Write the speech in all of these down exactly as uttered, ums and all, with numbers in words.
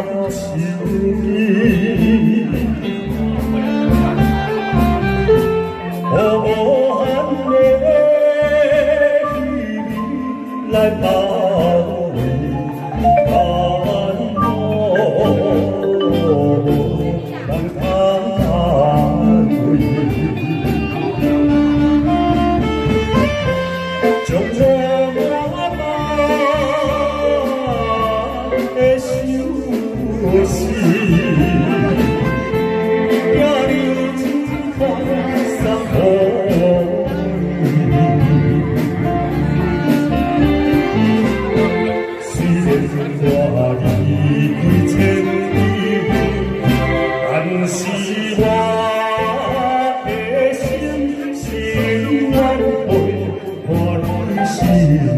来包围安我，让他对，将我的手心，也留一块伤口。 我离千里，但是我的心心愿陪伴你心里。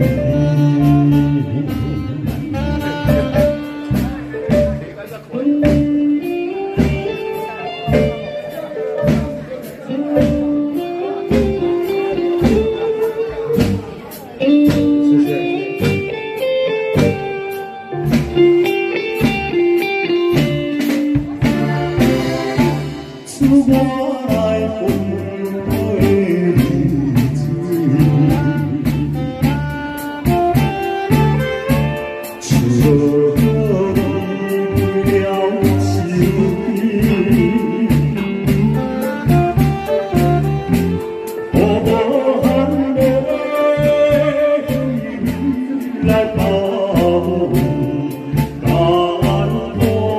我来分开日子，像你为了心我无限的来保护安我。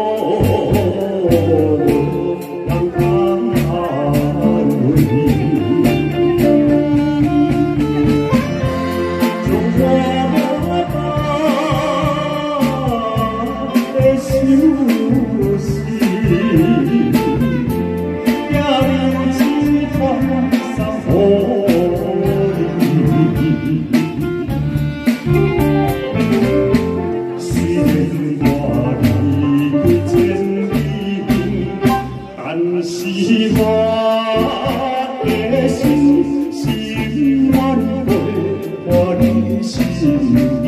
是我的心心愿陪伴你心里，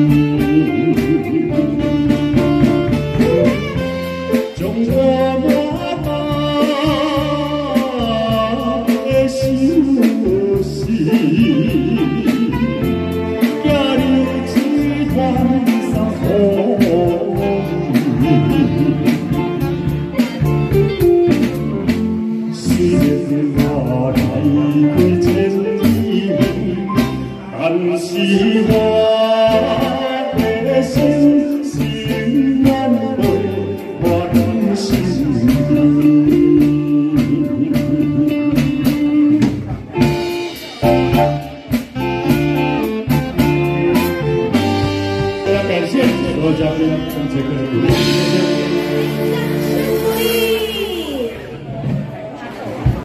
将我满满的心事，也留一段伤给你。 我来归千里，但是我的心心愿陪伴你心里。非常感谢所有嘉宾，感谢各位鼓励，谢谢。